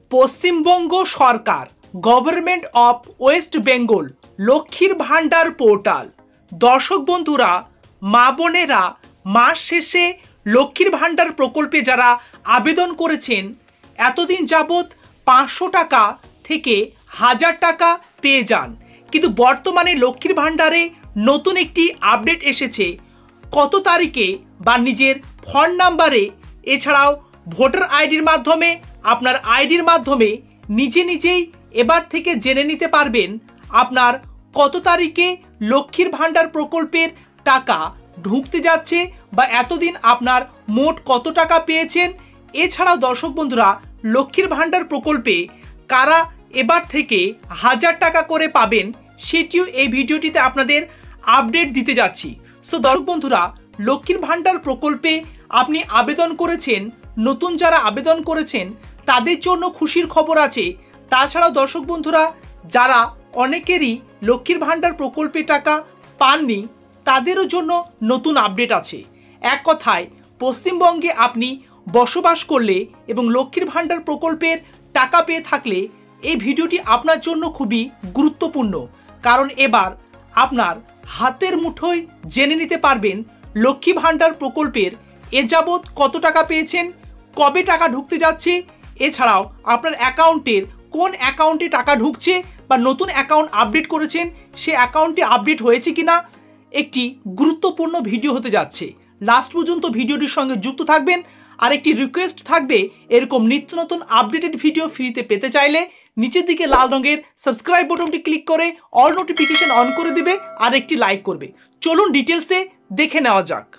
পশ্চিমবঙ্গ সরকার government of West Bengal লক্ষ্মীর ভাণ্ডার পোর্টাল। দর্শক বন্ধুরা, মা বোনেরা, মাস শেষে লক্ষ্মীর ভাণ্ডার প্রকল্পে যারা আবেদন করেছেন, এতদিন যাবৎ 500 টাকা থেকে 1000 টাকা পেয়ে যান। কিন্তু বর্তমানে লক্ষ্মীর ভাণ্ডারে নতুন একটি আপডেট এসেছে। কত তারিখে বা নিজের ফোন নাম্বারে, এছাড়াও ভোটার আইডির মাধ্যমে, আপনার আইডির মাধ্যমে নিজেই এবার থেকে জেনে নিতে পারবেন আপনার কত তারিখে লক্ষ্মীর ভাণ্ডার প্রকল্পের টাকা ঢুকতে যাচ্ছে বা এতদিন আপনার মোট কত টাকা পেয়েছেন। এছাড়াও দর্শক বন্ধুরা, লক্ষ্মীর ভাণ্ডার প্রকল্পে কারা এবার থেকে 1000 টাকা করে পাবেন, সেটিও এই ভিডিওটিতে আপনাদের আপডেট দিতে যাচ্ছি। সো দর্শক বন্ধুরা, লক্ষ্মীর ভাণ্ডার প্রকল্পে আপনি আবেদন করেছেন, নতুন যারা আবেদন করেছেন তাদের জন্য খুশির খবর আছে। তাছাড়াও দর্শক বন্ধুরা, যারা অনেকেরই লক্ষ্মীর ভাণ্ডার প্রকল্পে টাকা পাননি, তাদেরও জন্য নতুন আপডেট আছে। এক কথায়, পশ্চিমবঙ্গে আপনি বসবাস করলে এবং লক্ষ্মীর ভাণ্ডার প্রকল্পের টাকা পেয়ে থাকলে এই ভিডিওটি আপনার জন্য খুবই গুরুত্বপূর্ণ। কারণ এবার আপনার হাতের মুঠোয় জেনে নিতে পারবেন লক্ষ্মী ভাণ্ডার প্রকল্পের এ যাবৎ কত টাকা পেয়েছেন, কবে টাকা ঢুকতে যাচ্ছে, এছাড়াও আপনার অ্যাকাউন্টের কোন অ্যাকাউন্টে টাকা ঢুকছে বা নতুন অ্যাকাউন্ট আপডেট করেছেন, সে অ্যাকাউন্টে আপডেট হয়েছে কিনা। একটি গুরুত্বপূর্ণ ভিডিও হতে যাচ্ছে। লাস্ট পর্যন্ত ভিডিওটির সঙ্গে যুক্ত থাকবেন। আর একটি রিকোয়েস্ট থাকবে, এরকম নিত্য নতুন আপডেটেড ভিডিও ফ্রিতে পেতে চাইলে নিচের দিকে লাল রঙের সাবস্ক্রাইব বাটনটি ক্লিক করে অল নোটিফিকেশন অন করে দিবে আর একটি লাইক করবে। চলুন ডিটেলসে দেখে নেওয়া যাক।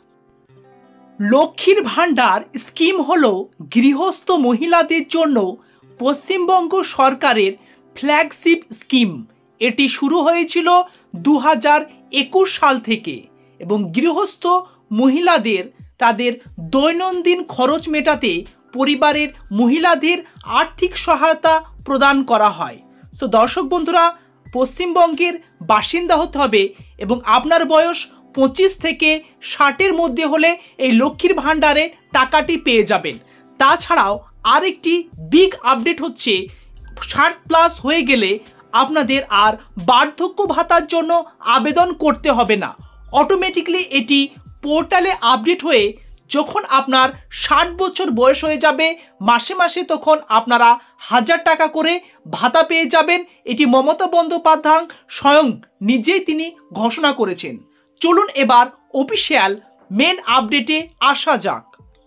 লক্ষ্মীর ভাণ্ডার স্কিম হলো গৃহস্থ মহিলাদের জন্য পশ্চিমবঙ্গ সরকারের ফ্ল্যাগশিপ স্কিম। এটি শুরু হয়েছিল 2021 সাল থেকে এবং গৃহস্থ মহিলাদের তাদের দৈনন্দিন খরচ মেটাতে পরিবারের মহিলাদের আর্থিক সহায়তা প্রদান করা হয়। সো দর্শক বন্ধুরা, পশ্চিমবঙ্গের বাসিন্দা হতে হবে এবং আপনার বয়স 25 থেকে 60-এর মধ্যে হলে এই লক্ষ্মীর ভাণ্ডারে টাকাটি পেয়ে যাবেন। তাছাড়াও আরেকটি বিগ আপডেট হচ্ছে, 60+ হয়ে গেলে আপনাদের আর বার্ধক্য ভাতার জন্য আবেদন করতে হবে না। অটোমেটিকলি এটি পোর্টালে আপডেট হয়ে যখন আপনার 60 বছর বয়স হয়ে যাবে, মাসে মাসে তখন আপনারা 1000 টাকা করে ভাতা পেয়ে যাবেন। এটি মমতা বন্দ্যোপাধ্যায় স্বয়ং নিজেই তিনি ঘোষণা করেছেন। চলুন এবার অফিসিয়াল মেন আপডেটে আসা যাক।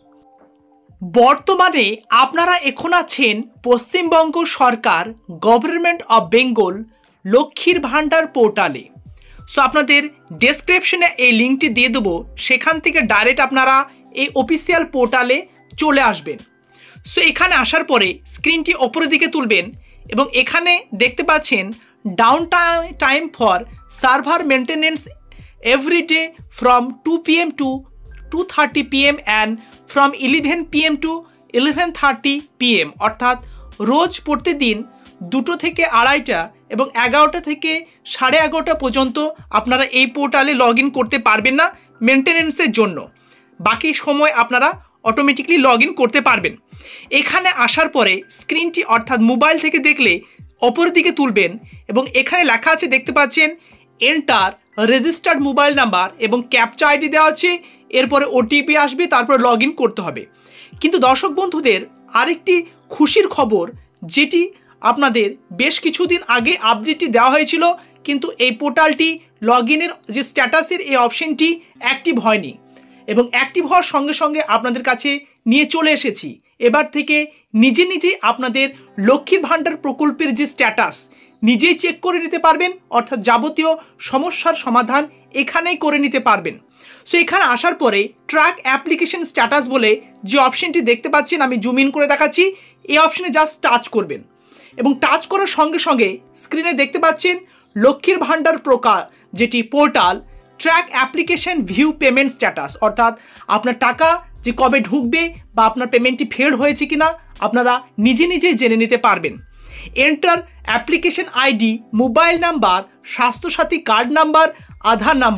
বর্তমানে আপনারা এখন আছেন পশ্চিমবঙ্গ সরকার গভর্নমেন্ট অফ বেঙ্গল লক্ষ্মীর ভাণ্ডার পোর্টালে। সো আপনাদের ডেসক্রিপশনে এই লিঙ্কটি দিয়ে দেবো, সেখান থেকে ডাইরেক্ট আপনারা এই অফিসিয়াল পোর্টালে চলে আসবেন। সো এখানে আসার পরে স্ক্রিনটি ওপরের দিকে তুলবেন এবং এখানে দেখতে পাচ্ছেন downtime for server maintenance every day from 2 PM to 2:30 PM and from 11 PM to 11:30 PM, অর্থাৎ রোজ প্রতিদিন 2টো থেকে 2:30 এবং 11টা থেকে 11:30 পর্যন্ত আপনারা এই পোর্টালে লগ ইন করতে পারবেন না মেনটেনেন্সের জন্য। বাকি সময় আপনারা অটোমেটিকলি লগ ইন করতে পারবেন। এখানে আসার পরে স্ক্রিনটি অর্থাৎ মোবাইল থেকে দেখলে ওপরের দিকে তুলবেন এবং এখানে লেখা আছে, দেখতে পাচ্ছেন এন্টার রেজিস্টার্ড মোবাইল নাম্বার এবং ক্যাপচা আইডি দেওয়া আছে। এরপরে ওটিপি আসবে, তারপর লগ ইন করতে হবে। কিন্তু দর্শক বন্ধুদের আরেকটি খুশির খবর, যেটি আপনাদের বেশ কিছুদিন আগে আপডেটটি দেওয়া হয়েছিল, কিন্তু এই পোর্টালটি লগ ইনের যে স্ট্যাটাসের এই অপশনটি অ্যাক্টিভ হয়নি এবং অ্যাক্টিভ হওয়ার সঙ্গে সঙ্গে আপনাদের কাছে নিয়ে চলে এসেছি। এবার থেকে নিজেই আপনাদের লক্ষ্মীর ভাণ্ডার প্রকল্পের যে স্ট্যাটাস নিজেই চেক করে নিতে পারবেন, অর্থাৎ যাবতীয় সমস্যার সমাধান এখানেই করে নিতে পারবেন। সো এখানে আসার পরে ট্র্যাক অ্যাপ্লিকেশন স্ট্যাটাস বলে যে অপশনটি দেখতে পাচ্ছেন, আমি জুম ইন করে দেখাচ্ছি। এই অপশনে জাস্ট টাচ করবেন এবং টাচ করার সঙ্গে সঙ্গে স্ক্রিনে দেখতে পাচ্ছেন লক্ষ্মীর ভাণ্ডার প্রকার যেটি portal track application view payment status, অর্থাৎ আপনার টাকা যে কবে ঢুকবে বা আপনার পেমেন্টটি ফেল হয়েছে কিনা আপনারা নিজেই জেনে নিতে পারবেন। Enter application ID, mobile number, Swasthyasathi card number, Aadhaar number.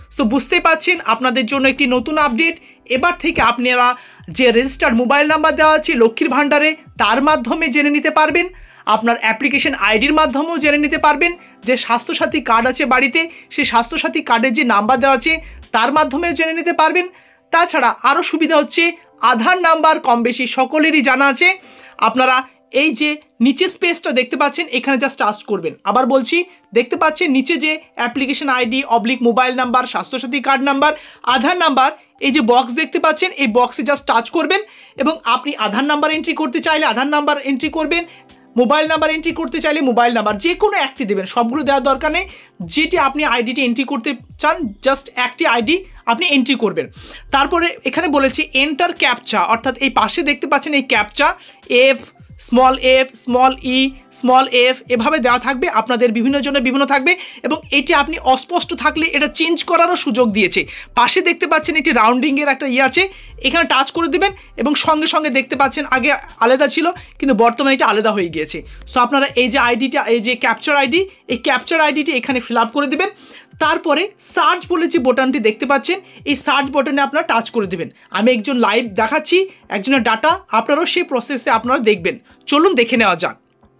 So বুঝতেই পারছেন আপনাদের জন্য একটি নতুন আপডেট। এবার থেকে আপনারা যে রেজিস্টার্ড মোবাইল নাম্বার দেওয়া আছে লক্ষ্মীর ভাণ্ডারে তার মাধ্যমে জেনে নিতে পারবেন, আপনার অ্যাপ্লিকেশন আইডির মাধ্যমেও জেনে নিতে পারবেন, যে স্বাস্থ্যসাথী কার্ড আছে বাড়িতে সেই স্বাস্থ্যসাথী কার্ডের যে নাম্বার দেওয়া আছে তার মাধ্যমেও জেনে নিতে পারবেন। তাছাড়া আরও সুবিধা হচ্ছে আধার নাম্বার কম বেশি সকলেরই জানা আছে। আপনারা এই যে নিচে স্পেসটা দেখতে পাচ্ছেন এখানে জাস্ট টাচ করবেন। আবার বলছি, দেখতে পাচ্ছেন নিচে যে application ID oblique mobile number Swasthyasathi card number Aadhaar number এই যে বক্স দেখতে পাচ্ছেন এই বক্সে জাস্ট টাচ করবেন এবং আপনি আধার নাম্বার এন্ট্রি করতে চাইলে আধার নাম্বার এন্ট্রি করবেন, মোবাইল নাম্বার এন্ট্রি করতে চাইলে মোবাইল নাম্বার যে কোনো একটি দেবেন, সবগুলো দেওয়ার দরকার নেই। যেটি আপনি আইডিটি এন্ট্রি করতে চান জাস্ট একটি আইডি আপনি এন্ট্রি করবেন। তারপরে এখানে বলেছি এন্টার ক্যাপচা, অর্থাৎ এই পাশে দেখতে পাচ্ছেন এই captcha F small E small F এভাবে দেওয়া থাকবে, আপনাদের বিভিন্ন জনের বিভিন্ন থাকবে এবং এটি আপনি অস্পষ্ট থাকলে এটা চেঞ্জ করারও সুযোগ দিয়েছে। পাশে দেখতে পাচ্ছেন একটি রাউন্ডিংয়ের একটা আছে, এখানে টাচ করে দেবেন এবং সঙ্গে সঙ্গে দেখতে পাচ্ছেন আগে আলাদা ছিল কিন্তু বর্তমানে এটা আলাদা হয়ে গিয়েছে। সো আপনারা এই যে আইডিটা এই যে ক্যাপচার আইডি এই ক্যাপচার আইডিটি এখানে ফিল আপ করে দেবেন। তারপরে সার্চ বলে যে বোতামটি দেখতে পাচ্ছেন এই সার্চ বাটনে আপনারা টাচ করে দেবেন। আমি একজন লাইভ দেখাচ্ছি একজনের ডাটা, আপনারাও সেই প্রসেসে আপনারা দেখবেন। চলুন দেখে নেওয়া যাক।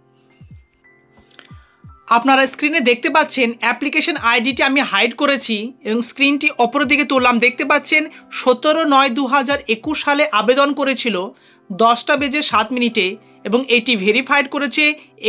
আপনারা স্ক্রিনে দেখতে পাচ্ছেন অ্যাপ্লিকেশন আইডিটি আমি হাইড করেছি এবং স্ক্রিনটি অপর দিকে তুললাম। দেখতে পাচ্ছেন 17/9/2021 সালে আবেদন করেছিল 10:07 এবং এটি ভেরিফাইড করেছে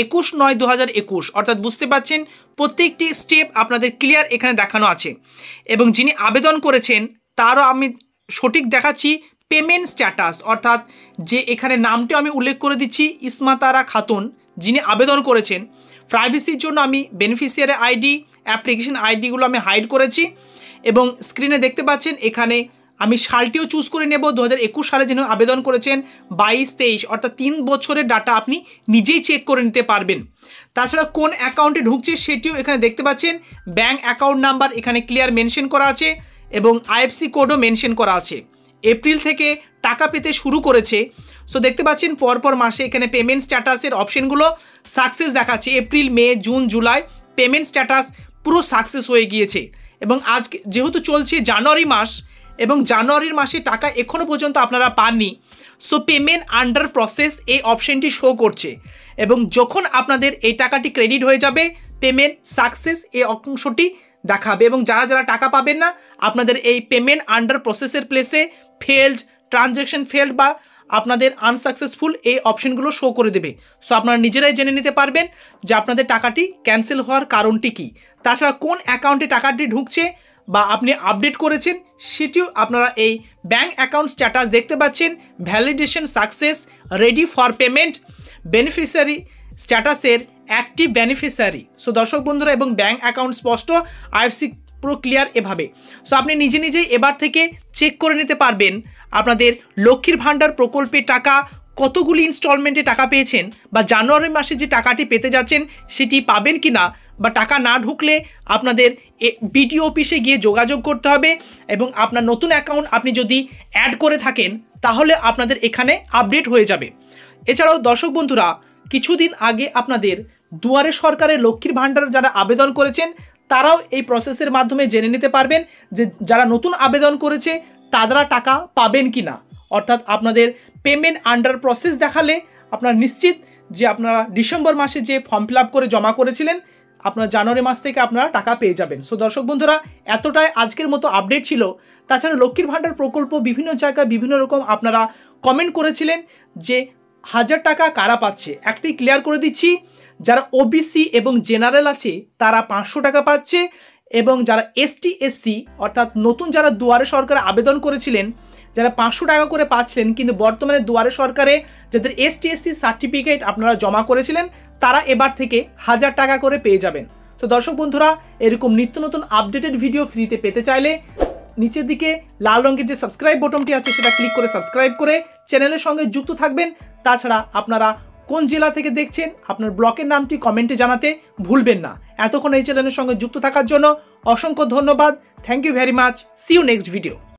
21/9/2021, অর্থাৎ বুঝতে পাচ্ছেন প্রত্যেকটি স্টেপ আপনাদের ক্লিয়ার এখানে দেখানো আছে এবং যিনি আবেদন করেছেন তারও আমি সঠিক দেখাচ্ছি পেমেন্ট স্ট্যাটাস, অর্থাৎ যে এখানে নামটিও আমি উল্লেখ করে দিচ্ছি ইসমাতারা খাতুন যিনি আবেদন করেছেন। প্রাইভেসির জন্য আমি বেনিফিশিয়ারি আইডি অ্যাপ্লিকেশন আইডিগুলো আমি হাইড করেছি এবং স্ক্রিনে দেখতে পাচ্ছেন এখানে আমি সালটিও চুজ করে নেব 2021 সালে যিনি আবেদন করেছেন 22-23, অর্থাৎ 3 বছরের ডাটা আপনি নিজেই চেক করে নিতে পারবেন। তাছাড়া কোন অ্যাকাউন্টে ঢুকছে সেটিও এখানে দেখতে পাচ্ছেন, ব্যাঙ্ক অ্যাকাউন্ট নাম্বার এখানে ক্লিয়ার মেনশন করা আছে এবং আইএফসি কোডও মেনশন করা আছে। এপ্রিল থেকে টাকা পেতে শুরু করেছে। সো দেখতে পাচ্ছেন পরপর মাসে এখানে পেমেন্ট স্ট্যাটাসের অপশনগুলো সাকসেস দেখাচ্ছে, April May June July payment status পুরো সাকসেস হয়ে গিয়েছে এবং আজকে যেহেতু চলছে জানুয়ারি মাস এবং জানুয়ারির মাসে টাকা এখনও পর্যন্ত আপনারা পাননি, সো পেমেন্ট আন্ডার প্রসেস এই অপশনটি শো করছে এবং যখন আপনাদের এই টাকাটি ক্রেডিট হয়ে যাবে পেমেন্ট সাকসেস এই অংশটি দেখাবে এবং যারা যারা টাকা পাবেন না আপনাদের এই পেমেন্ট আন্ডার প্রসেসের প্লেসে ফেল্ড ট্রানজ্যাকশন ফেল্ড বা আপনাদের আনসাকসেসফুল এই অপশনগুলো শো করে দেবে। সো আপনারা নিজেরাই জেনে নিতে পারবেন যে আপনাদের টাকাটি ক্যান্সেল হওয়ার কারণটি কী। তাছাড়া কোন অ্যাকাউন্টে টাকাটি ঢুকছে বা আপনি আপডেট করেছেন সেটিও আপনারা এই ব্যাঙ্ক অ্যাকাউন্ট স্ট্যাটাস দেখতে পাচ্ছেন, validation success ready for payment beneficiary স্ট্যাটাসের অ্যাক্টিভ বেনিফিশিয়ারি। সো দর্শক বন্ধুরা এবং ব্যাঙ্ক অ্যাকাউন্ট স্পষ্ট আইএফসি পুরো ক্লিয়ার এভাবে। সো আপনি নিজে নিজেই এবার থেকে চেক করে নিতে পারবেন আপনাদের লক্ষ্মীর ভাণ্ডার প্রকল্পের টাকা কতগুলি ইনস্টলমেন্টে টাকা পেয়েছেন বা জানুয়ারি মাসে যে টাকাটি পেতে যাচ্ছেন সেটি পাবেন কি না, বা টাকা না ঢুকলে আপনাদের বিডিও অফিসে গিয়ে যোগাযোগ করতে হবে এবং আপনার নতুন অ্যাকাউন্ট আপনি যদি অ্যাড করে থাকেন তাহলে আপনাদের এখানে আপডেট হয়ে যাবে। এছাড়াও দর্শক বন্ধুরা কিছুদিন আগে আপনাদের দুয়ারে সরকারের লক্ষ্মীর ভাণ্ডার যারা আবেদন করেছেন তারাও এই প্রসেসের মাধ্যমে জেনে নিতে পারবেন যে যারা নতুন আবেদন করেছে তারা টাকা পাবেন কি না, অর্থাৎ আপনাদের পেমেন্ট আন্ডার প্রসেস দেখালে আপনারা নিশ্চিত যে আপনারা ডিসেম্বর মাসে যে ফর্ম ফিল আপ করে জমা করেছিলেন আপনারা জানুয়ারি মাস থেকে আপনারা টাকা পেয়ে যাবেন। সো দর্শক বন্ধুরা এতটাই আজকের মতো আপডেট ছিল। তাছাড়া লক্ষ্মীর ভাণ্ডার প্রকল্প বিভিন্ন জায়গায় বিভিন্ন রকম আপনারা কমেন্ট করেছিলেন যে 1000 টাকা কারা পাচ্ছে, একটি ক্লিয়ার করে দিচ্ছি, যারা ওবিসি এবং জেনারেল আছে তারা 500 টাকা পাচ্ছে এবং যারা এসটি এসসি অর্থাৎ নতুন যারা দুয়ারে সরকারে আবেদন করেছিলেন যারা 500 টাকা করে পাচ্ছিলেন কিন্তু বর্তমানে দুয়ারে সরকারে যাদের এসটি এসসি সার্টিফিকেট আপনারা জমা করেছিলেন তারা এবার থেকে 1000 টাকা করে পেয়ে যাবেন। তো দর্শক বন্ধুরা এরকম নিত্য নতুন আপডেটেড ভিডিও ফ্রিতে পেতে চাইলে নিচের দিকে লাল রঙের যে সাবস্ক্রাইব বাটনটি আছে সেটা ক্লিক করে সাবস্ক্রাইব করে চ্যানেলের সঙ্গে যুক্ত থাকবেন। তাছাড়া আপনারা কোন জেলা থেকে দেখছেন আপনার ব্লকের নামটি কমেন্টে জানাতে ভুলবেন না। এতক্ষণ এই চ্যানেলের সঙ্গে যুক্ত থাকার জন্য অসংখ্য ধন্যবাদ। Thank you very much. See you next video.